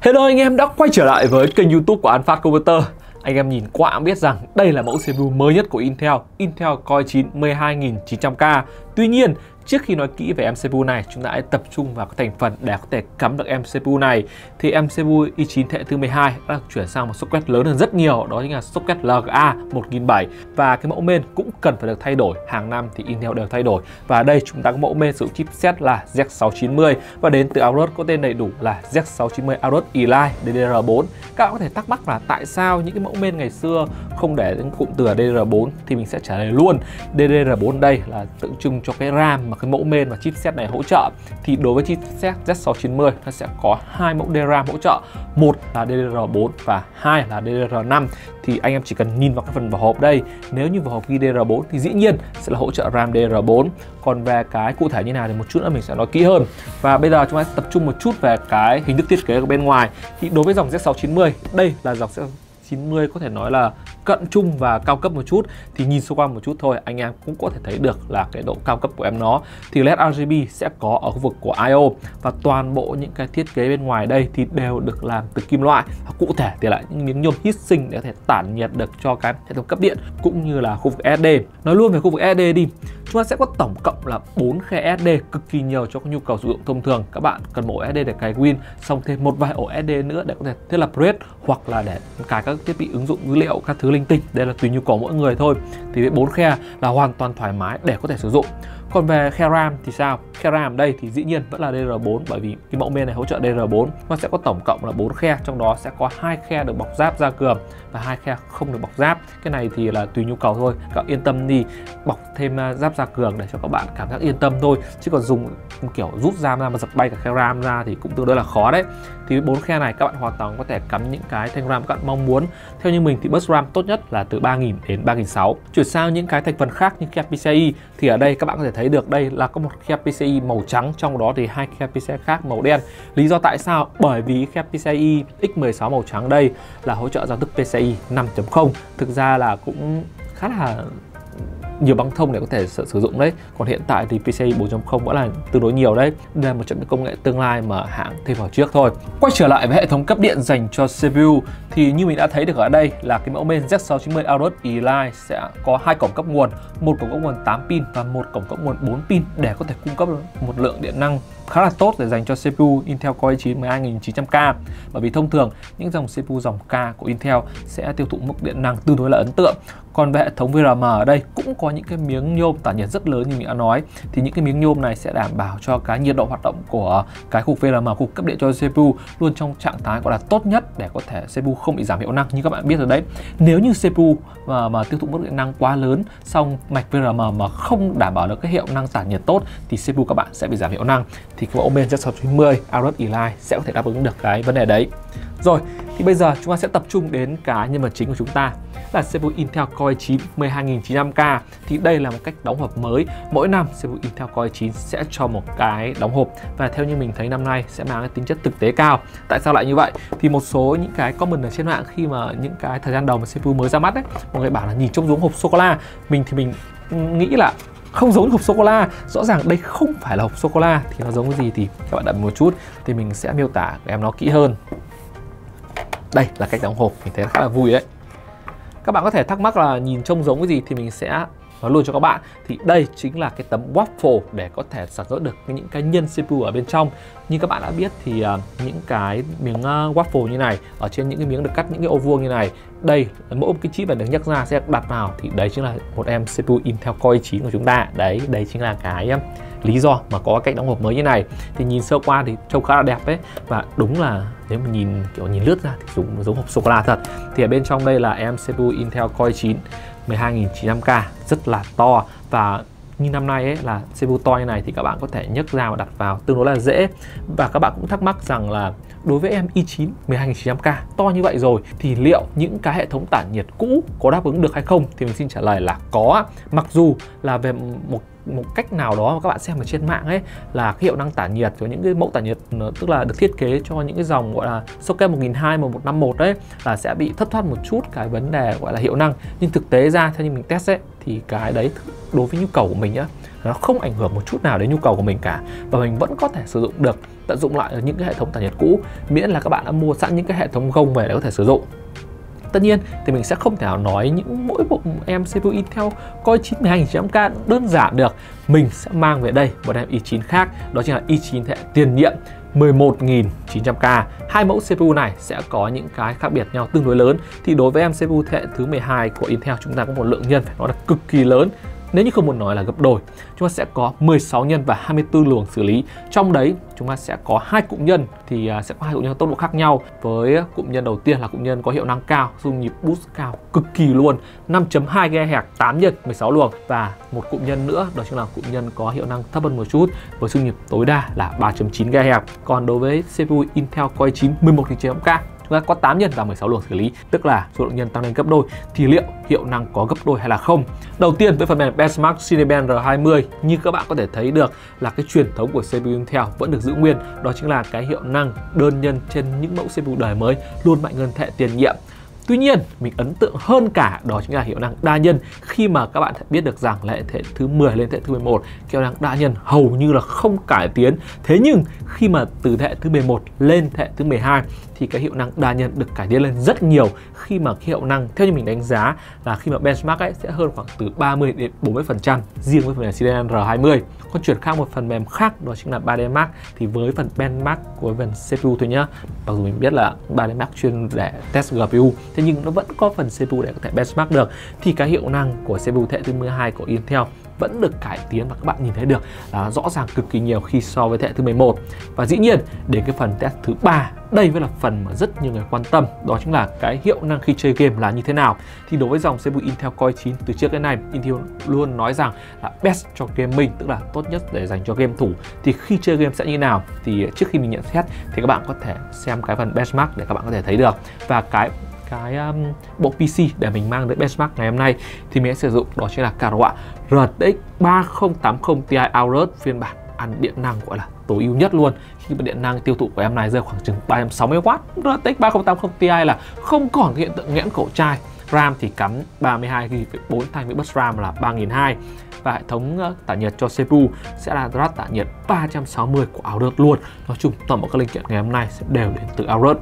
Hello anh em đã quay trở lại với kênh YouTube của An Phát Converter. Anh em nhìn qua cũng biết rằng đây là mẫu CPU mới nhất của Intel Core i9 12900K. Tuy nhiên, trước khi nói kỹ về em CPU này, chúng ta hãy tập trung vào các thành phần để có thể cắm được em CPU này. Thì em CPU i9 thế hệ thứ 12 đã chuyển sang một socket lớn hơn rất nhiều, đó chính là socket LGA 1007. Và cái mẫu main cũng cần phải được thay đổi, hàng năm thì Intel đều thay đổi. Và ở đây chúng ta có mẫu main sử dụng chipset là Z690 và đến từ Aorus có tên đầy đủ là Z690 Aorus Elite DDR4. Các bạn có thể thắc mắc là tại sao những cái mẫu main ngày xưa không để những cụm từ DDR4, thì mình sẽ trả lời luôn. DDR4 đây là tượng trưng cho cái RAM mà cái mẫu main và chipset này hỗ trợ. Thì đối với chipset Z690 nó sẽ có hai mẫu DRAM hỗ trợ, một là DDR4 và hai là DDR5. Thì anh em chỉ cần nhìn vào cái phần vỏ hộp đây, nếu như vỏ hộp ghi DDR4 thì dĩ nhiên sẽ là hỗ trợ RAM DDR4. Còn về cái cụ thể như nào thì một chút nữa mình sẽ nói kỹ hơn. Và bây giờ chúng ta sẽ tập trung một chút về cái hình thức thiết kế ở bên ngoài. Thì đối với dòng Z690, đây là dòng Z690 có thể nói là cận trung và cao cấp một chút. Thì nhìn xung quanh một chút thôi, anh em cũng có thể thấy được là cái độ cao cấp của em nó. Thì LED RGB sẽ có ở khu vực của I/O, và toàn bộ những cái thiết kế bên ngoài đây thì đều được làm từ kim loại. Cụ thể thì là những miếng nhôm hít sinh để có thể tản nhiệt được cho cái hệ thống cấp điện cũng như là khu vực SD. Nói luôn về khu vực SD đi, chúng ta sẽ có tổng cộng là 4 khe SD, cực kỳ nhiều cho nhu cầu sử dụng thông thường. Các bạn cần một ổ SD để cài Win, xong thêm một vài ổ SD nữa để có thể thiết lập RAID hoặc là để cài các thiết bị ứng dụng dữ liệu các thứ linh tinh. Đây là tùy nhu cầu mỗi người thôi. Thì với 4 khe là hoàn toàn thoải mái để có thể sử dụng. Còn về khe RAM thì sao? Khe RAM đây thì dĩ nhiên vẫn là DDR4, bởi vì cái mẫu main này hỗ trợ DDR4. Nó sẽ có tổng cộng là 4 khe, trong đó sẽ có 2 khe được bọc giáp da cườm và 2 khe không được bọc giáp. Cái này thì là tùy nhu cầu thôi. Các bạn yên tâm đi, bọc thêm giáp da cườm để cho các bạn cảm giác yên tâm thôi. Chứ còn dùng kiểu rút RAM ra mà giật bay cả khe RAM ra thì cũng tương đối là khó đấy. Thì 4 khe này các bạn hoàn toàn có thể cắm những cái thanh RAM các bạn mong muốn. Theo như mình thì bus RAM tốt nhất là từ 3000 đến 3600. Chuyển sang những cái thành phần khác như khe PCI thì ở đây các bạn có thể thấy được đây là có một khe PCI màu trắng, trong đó thì hai khe PCI khác màu đen. Lý do tại sao? Bởi vì khe PCI X16 màu trắng đây là hỗ trợ giao thức PCI 5.0. Thực ra là cũng khá là nhiều băng thông để có thể sử dụng đấy. Còn hiện tại thì PCI 4.0 vẫn là tương đối nhiều đấy. Đây là một trong những công nghệ tương lai mà hãng thêm vào trước thôi. Quay trở lại với hệ thống cấp điện dành cho CPU thì như mình đã thấy được ở đây là cái mẫu main Z690 Aorus Elite sẽ có hai cổng cấp nguồn, một cổng cấp nguồn 8 pin và một cổng cấp nguồn 4 pin để có thể cung cấp một lượng điện năng khá là tốt để dành cho CPU Intel Core i9 12900K. Bởi vì thông thường những dòng CPU dòng K của Intel sẽ tiêu thụ mức điện năng tương đối là ấn tượng. Còn về hệ thống VRM ở đây cũng có những cái miếng nhôm tản nhiệt rất lớn như mình đã nói. Thì những cái miếng nhôm này sẽ đảm bảo cho cái nhiệt độ hoạt động của cái khu VRM, khu cấp điện cho CPU luôn trong trạng thái gọi là tốt nhất để có thể CPU không bị giảm hiệu năng. Như các bạn biết rồi đấy, nếu như CPU mà tiêu thụ mức điện năng quá lớn, xong mạch VRM mà không đảm bảo được cái hiệu năng tản nhiệt tốt thì CPU các bạn sẽ bị giảm hiệu năng. Thì cái mẫu main Z690 Aorus Elite sẽ có thể đáp ứng được cái vấn đề đấy. Rồi, thì bây giờ chúng ta sẽ tập trung đến cái nhân vật chính của chúng ta là CPU Intel Core i9 12900K. Thì đây là một cách đóng hộp mới. Mỗi năm CPU Intel Core i9 sẽ cho một cái đóng hộp, và theo như mình thấy năm nay sẽ mang cái tính chất thực tế cao. Tại sao lại như vậy? Thì một số những cái comment ở trên mạng khi mà những cái thời gian đầu mà CPU mới ra mắt đấy, mọi người bảo là nhìn trông giống hộp sô cô la. Mình nghĩ là không giống hộp sô cô la, rõ ràng đây không phải là hộp sô cô la. Thì nó giống cái gì thì các bạn đợi một chút, thì mình sẽ miêu tả em nó kỹ hơn. Đây là cách đóng hộp, mình thấy khá là vui đấy. Các bạn có thể thắc mắc là nhìn trông giống cái gì thì mình sẽ nói luôn cho các bạn. Thì đây chính là cái tấm waffle để có thể sản xuất được những cái nhân CPU ở bên trong. Như các bạn đã biết thì những cái miếng waffle như này, ở trên những cái miếng được cắt những cái ô vuông như này, đây mỗi một cái chip mà được nhắc ra sẽ đặt vào, thì đấy chính là một em CPU Intel Core i9 của chúng ta. Đấy chính là cái lý do mà có cách đóng hộp mới như này. Thì nhìn sơ qua thì trông khá là đẹp đấy, và đúng là nếu mà nhìn lướt ra thì giống hộp sô cô la thật. Thì ở bên trong đây là em CPU Intel Core i9 12900K rất là to, và như năm nay ấy là CPU to như này thì các bạn có thể nhấc ra và đặt vào tương đối là dễ. Và các bạn cũng thắc mắc rằng là đối với em i9 12900K to như vậy rồi thì liệu những cái hệ thống tản nhiệt cũ có đáp ứng được hay không? Thì mình xin trả lời là có. Mặc dù là về một cách nào đó mà các bạn xem ở trên mạng ấy là cái hiệu năng tản nhiệt của những cái mẫu tản nhiệt, tức là được thiết kế cho những cái dòng gọi là socket 1200 và 151 đấy, là sẽ bị thất thoát một chút cái vấn đề gọi là hiệu năng. Nhưng thực tế ra theo như mình test ấy thì cái đấy đối với nhu cầu của mình á, nó không ảnh hưởng một chút nào đến nhu cầu của mình cả, và mình vẫn có thể sử dụng được tận dụng lại những cái hệ thống tản nhiệt cũ, miễn là các bạn đã mua sẵn những cái hệ thống gông về để có thể sử dụng. Tất nhiên thì mình sẽ không thể nào nói những mỗi bộ em CPU Intel Core i9 12900K đơn giản được. Mình sẽ mang về đây một em i9 khác, đó chính là i9 thế hệ tiền nhiệm 11900K. Hai mẫu CPU này sẽ có những cái khác biệt nhau tương đối lớn. Thì đối với em CPU thế hệ thứ 12 của Intel, chúng ta có một lượng nhân phải nói là cực kỳ lớn. Nếu như không muốn nói là gấp đôi, chúng ta sẽ có 16 nhân và 24 luồng xử lý. Trong đấy chúng ta sẽ có hai cụm nhân, thì sẽ có hai cụm nhân tốc độ khác nhau. Với cụm nhân đầu tiên là cụm nhân có hiệu năng cao, dung nhịp boost cao cực kỳ luôn, 5.2 GHz, 8 nhân 16 luồng. Và một cụm nhân nữa đó chính là cụm nhân có hiệu năng thấp hơn một chút, với dung nhịp tối đa là 3.9 GHz. Còn đối với CPU Intel Core i9 11900K, chúng ta có 8 nhân và 16 luồng xử lý, tức là số lượng nhân tăng lên gấp đôi. Thì liệu hiệu năng có gấp đôi hay là không? Đầu tiên với phần mềm Benchmark Cinebench R20, như các bạn có thể thấy được là cái truyền thống của CPU Intel vẫn được giữ nguyên, đó chính là cái hiệu năng đơn nhân trên những mẫu CPU đời mới luôn mạnh hơn thế hệ tiền nhiệm. Tuy nhiên, mình ấn tượng hơn cả đó chính là hiệu năng đa nhân, khi mà các bạn biết được rằng là hệ thế thứ 10 lên thế hệ thứ 11, hiệu năng đa nhân hầu như là không cải tiến. Thế nhưng khi mà từ thế hệ thứ 11 lên thế hệ thứ 12 thì cái hiệu năng đa nhân được cải tiến lên rất nhiều, khi mà cái hiệu năng theo như mình đánh giá là khi mà benchmark ấy sẽ hơn khoảng từ 30 đến 40% riêng với phần mềm Cinebench R20. Còn chuyển sang một phần mềm khác đó chính là 3D Mark, thì với phần benchmark của phần CPU thôi nhá. Mặc dù mình biết là 3D Mark chuyên để test GPU, thế nhưng nó vẫn có phần CPU để có thể benchmark được, thì cái hiệu năng của CPU thế hệ thứ 12 của Intel vẫn được cải tiến, và các bạn nhìn thấy được là rõ ràng cực kỳ nhiều khi so với thế hệ thứ 11. Và dĩ nhiên đến cái phần test thứ 3, đây mới là phần mà rất nhiều người quan tâm, đó chính là cái hiệu năng khi chơi game là như thế nào. Thì đối với dòng CPU Intel Core i9 từ trước đến nay, Intel luôn nói rằng là best cho gaming, tức là tốt nhất để dành cho game thủ. Thì khi chơi game sẽ như nào, thì trước khi mình nhận xét thì các bạn có thể xem cái phần benchmark để các bạn có thể thấy được. Và cái bộ PC để mình mang đến benchmark ngày hôm nay thì mình sẽ sử dụng đó chính là Caroa RTX 3080 Ti Aorus, phiên bản ăn điện năng gọi là tối ưu nhất luôn. Khi mà điện năng tiêu thụ của em này rơi khoảng chừng 360W, RTX 3080 Ti là không còn cái hiện tượng nghẽn cổ chai. RAM thì cắm 32GB với 4 thanh với bus RAM là 3200, và hệ thống tản nhiệt cho CPU sẽ là Drat tản nhiệt 360 của Aorus luôn. Nói chung toàn bộ các linh kiện ngày hôm nay sẽ đều đến từ Aorus.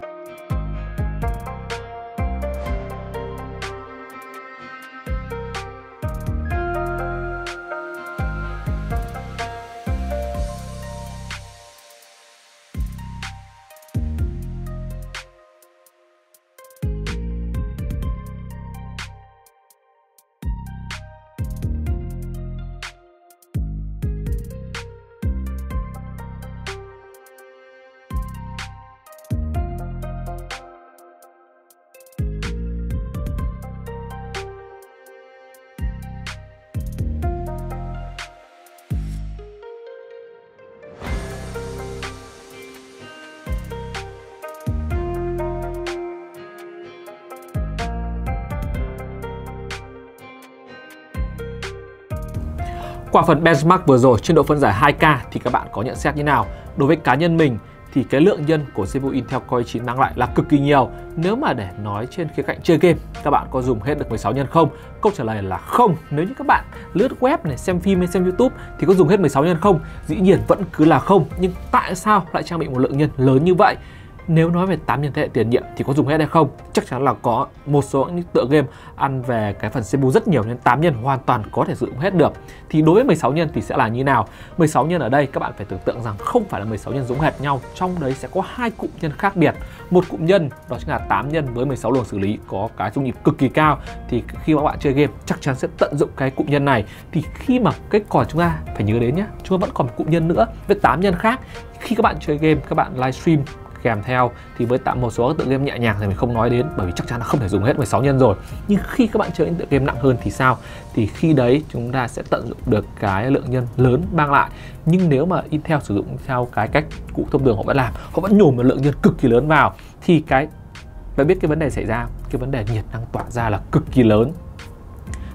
Qua phần benchmark vừa rồi trên độ phân giải 2K thì các bạn có nhận xét như nào? Đối với cá nhân mình thì cái lượng nhân của CPU Intel Core i9 mang lại là cực kỳ nhiều. Nếu mà để nói trên khía cạnh chơi game, các bạn có dùng hết được 16 nhân không? Câu trả lời là không. Nếu như các bạn lướt web này, xem phim hay xem YouTube thì có dùng hết 16 nhân không? Dĩ nhiên vẫn cứ là không. Nhưng tại sao lại trang bị một lượng nhân lớn như vậy? Nếu nói về 8 nhân thế hệ tiền nhiệm thì có dùng hết hay không? Chắc chắn là có. Một số những tựa game ăn về cái phần CPU rất nhiều nên 8 nhân hoàn toàn có thể sử dụng hết được. Thì đối với 16 nhân thì sẽ là như nào? 16 nhân ở đây các bạn phải tưởng tượng rằng không phải là 16 nhân giống hệt nhau. Trong đấy sẽ có hai cụm nhân khác biệt. Một cụm nhân đó chính là 8 nhân với 16 luồng xử lý, có cái dung nhịp cực kỳ cao. Thì khi các bạn chơi game chắc chắn sẽ tận dụng cái cụm nhân này. Thì khi mà cái còn chúng ta phải nhớ đến nhé, chúng ta vẫn còn một cụm nhân nữa với 8 nhân khác. Khi các bạn chơi game, các bạn livestream kèm theo thì với một số các tựa game nhẹ nhàng thì mình không nói đến, bởi vì chắc chắn là không thể dùng hết 16 nhân rồi. Nhưng khi các bạn chơi những tựa game nặng hơn thì sao? Thì khi đấy chúng ta sẽ tận dụng được cái lượng nhân lớn mang lại. Nhưng nếu mà Intel sử dụng theo cái cách cũ thông thường họ vẫn làm, họ vẫn nhồi một lượng nhân cực kỳ lớn vào, thì cái phải biết cái vấn đề xảy ra, cái vấn đề nhiệt năng tỏa ra là cực kỳ lớn.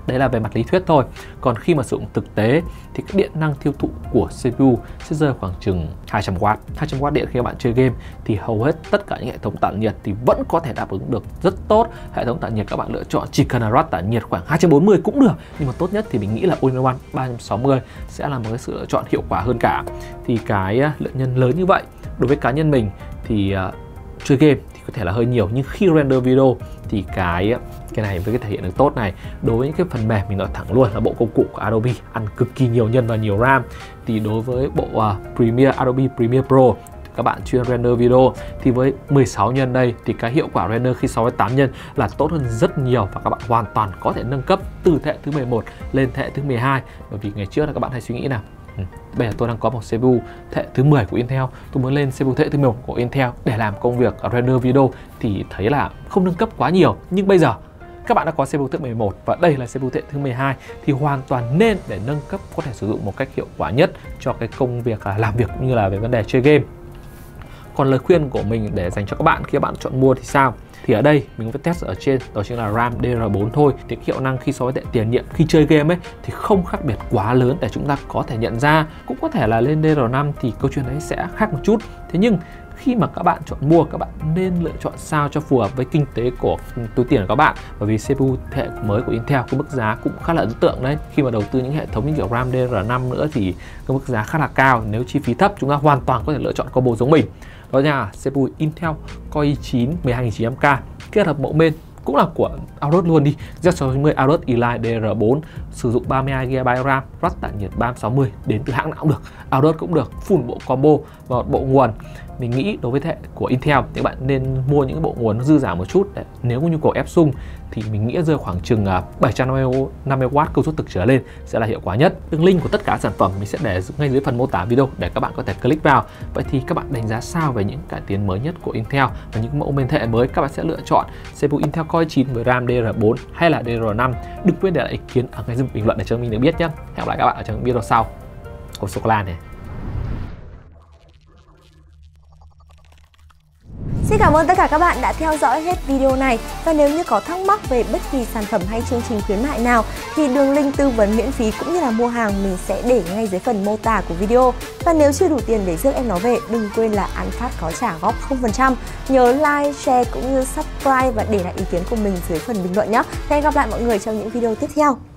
Đấy là về mặt lý thuyết thôi. Còn khi mà sử dụng thực tế thì cái điện năng tiêu thụ của CPU sẽ rơi khoảng chừng 200W. 200W điện khi các bạn chơi game thì hầu hết tất cả những hệ thống tản nhiệt thì vẫn có thể đáp ứng được rất tốt. Hệ thống tản nhiệt các bạn lựa chọn chỉ cần là rát tản nhiệt khoảng 240 cũng được, nhưng mà tốt nhất thì mình nghĩ là All-in-One 360 sẽ là một cái sự lựa chọn hiệu quả hơn cả. Thì cái lợi nhân lớn như vậy đối với cá nhân mình thì chơi game thì có thể là hơi nhiều, nhưng khi render video thì cái này với cái thể hiện được tốt này, đối với những cái phần mềm mình nói thẳng luôn là bộ công cụ của Adobe ăn cực kỳ nhiều nhân và nhiều RAM. Thì đối với bộ Adobe Premiere Pro các bạn chuyên render video thì với 16 nhân đây thì cái hiệu quả render khi so với 8 nhân là tốt hơn rất nhiều, và các bạn hoàn toàn có thể nâng cấp từ thế hệ thứ 11 lên thế hệ thứ 12. Bởi vì ngày trước là các bạn hay suy nghĩ nào, bây giờ tôi đang có một CPU thế hệ thứ 10 của Intel, tôi muốn lên CPU thế hệ thứ 11 của Intel để làm công việc render video thì thấy là không nâng cấp quá nhiều. Nhưng bây giờ các bạn đã có CPU thế hệ 11 và đây là CPU thế hệ thứ 12 thì hoàn toàn nên để nâng cấp, có thể sử dụng một cách hiệu quả nhất cho cái công việc làm việc cũng như là về vấn đề chơi game. Còn lời khuyên của mình để dành cho các bạn khi các bạn chọn mua thì sao? Thì ở đây mình phải test ở trên, đó chính là RAM DDR4 thôi. Thì hiệu năng khi so với tiền nhiệm khi chơi game ấy thì không khác biệt quá lớn để chúng ta có thể nhận ra. Cũng có thể là lên DDR5 thì câu chuyện đấy sẽ khác một chút. Thế nhưng khi mà các bạn chọn mua, các bạn nên lựa chọn sao cho phù hợp với kinh tế của túi tiền của các bạn. Bởi vì CPU thế hệ mới của Intel cái mức giá cũng khá là ấn tượng đấy. Khi mà đầu tư những hệ thống như kiểu RAM DDR5 nữa thì cái mức giá khá là cao. Nếu chi phí thấp chúng ta hoàn toàn có thể lựa chọn combo giống mình. Đó là CPU Intel Core i9 12900K kết hợp mẫu main cũng là của Aorus luôn đi, Z690 Aorus Elite DDR4, sử dụng 32GB RAM, rát tản nhiệt 360 đến từ hãng nào cũng được, Aorus cũng được, full bộ combo và bộ nguồn. Mình nghĩ đối với thế hệ của Intel thì các bạn nên mua những bộ nguồn nó dư giả một chút. Nếu có nhu cầu ép sung thì mình nghĩ rơi khoảng chừng 750W công suất thực trở lên sẽ là hiệu quả nhất. Đường link của tất cả sản phẩm mình sẽ để ngay dưới phần mô tả video để các bạn có thể click vào. Vậy thì các bạn đánh giá sao về những cải tiến mới nhất của Intel và những mẫu main thế hệ mới? Các bạn sẽ lựa chọn CPU Intel Core i9 với RAM DDR4 hay là DDR5? Đừng quên để lại ý kiến ở ngay dưới bình luận để cho mình được biết nhé. Hẹn gặp lại các bạn ở trong video sau. Hộp sô cô la này. Xin cảm ơn tất cả các bạn đã theo dõi hết video này. Và nếu như có thắc mắc về bất kỳ sản phẩm hay chương trình khuyến mại nào thì đường link tư vấn miễn phí cũng như là mua hàng mình sẽ để ngay dưới phần mô tả của video. Và nếu chưa đủ tiền để rước em nó về, đừng quên là An Phát có trả góp 0%. Nhớ like, share cũng như subscribe và để lại ý kiến của mình dưới phần bình luận nhé. Hẹn gặp lại mọi người trong những video tiếp theo.